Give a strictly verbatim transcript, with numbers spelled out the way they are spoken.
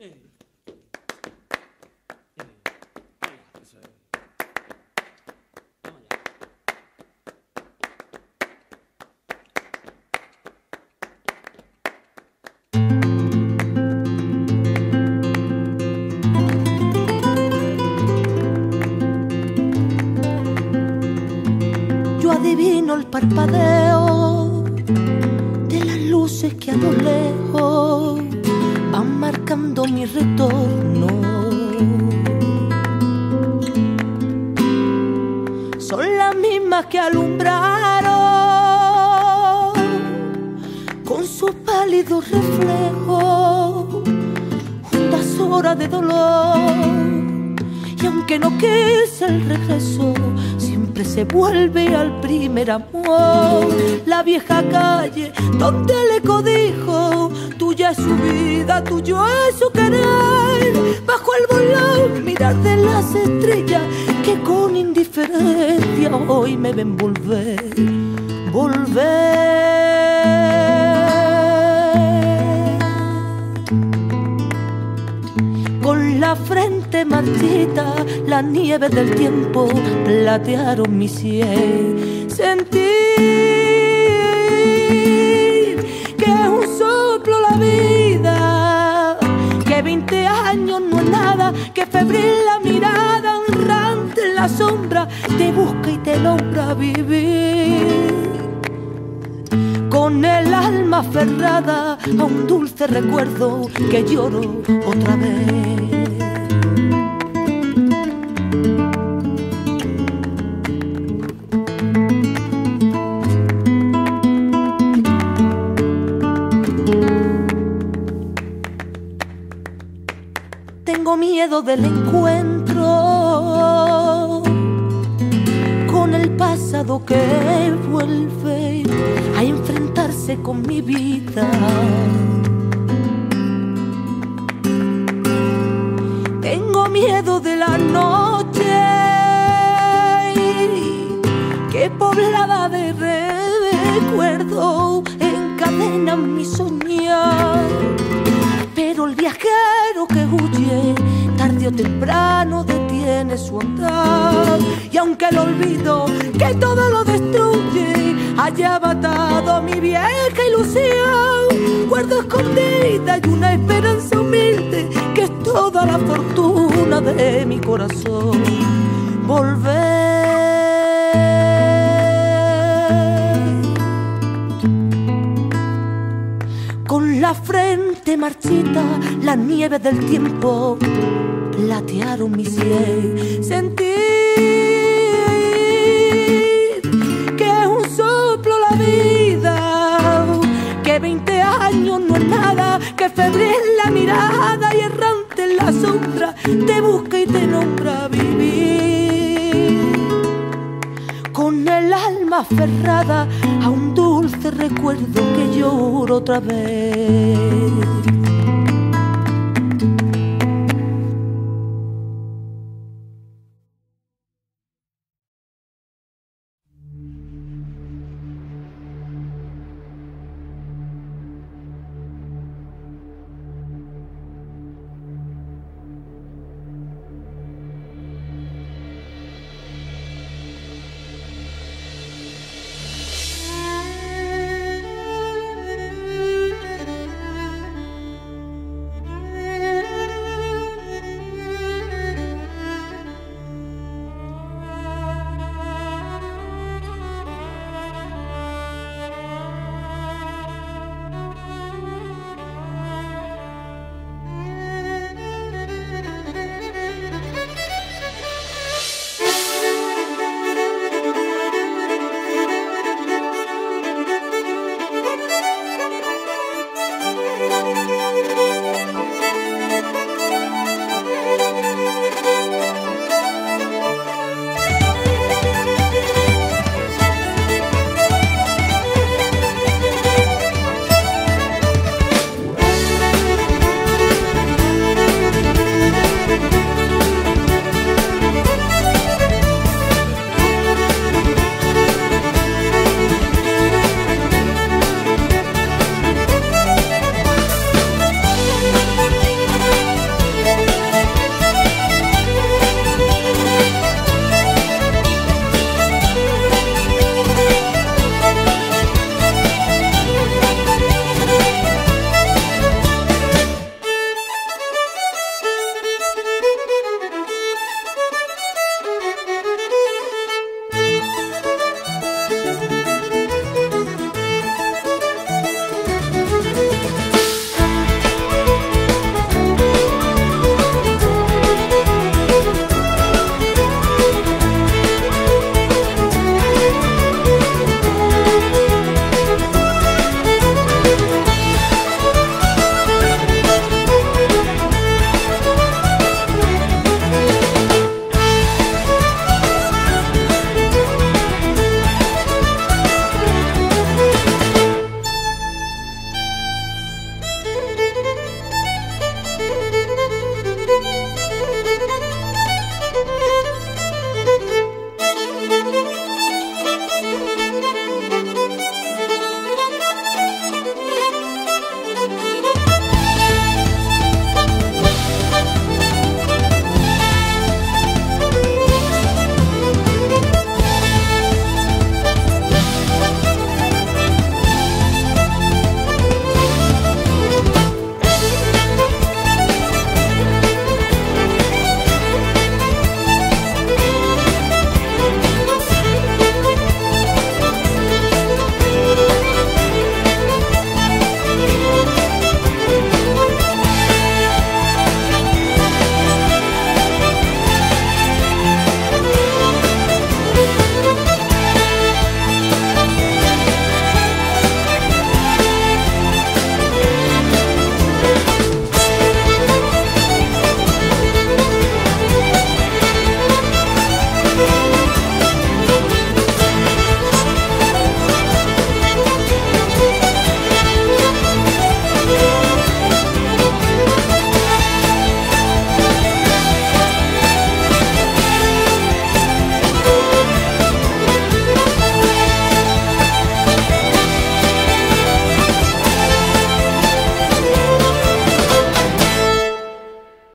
Yo adivino el parpadeo de las luces que a lo lejos van marcando mi retorno. Son las mismas que alumbraron con su pálido reflejo hondas horas de dolor. Y aunque no quise el regreso, siempre se vuelve al primer amor. La vieja calle donde el eco dijo: tuya es su vida, tuyo es su querer. Bajo el volón mirar de las estrellas que con indiferencia hoy me ven volver, volver. Con la frente marchita, la nieve del tiempo platearon mi sien. Sentir que es un soplo la vida, que veinte años no es nada, que febril la mirada errante en la sombra te busca y te logra vivir. Con el alma aferrada a un dulce recuerdo que lloro otra vez. Tengo miedo del encuentro con el pasado que vuelve a enfrentarse con mi vida. Tengo miedo de la noche que poblada de recuerdos encadena mi soñar. Pero el viajero que huye tarde o temprano detiene su andar. Y aunque el olvido que todo lo destruye haya matado mi vieja ilusión, guardo escondida y una esperanza humilde que es toda la fortuna de mi corazón. Volver. Con la frente marchita, la nieve del tiempo platearon mi sien. Sentir que es un soplo la vida, que veinte años no es nada, que febril la mirada y errante en la sombra te busca y te nombra vivir. Con el alma aferrada a un dulce recuerdo que lloro otra vez.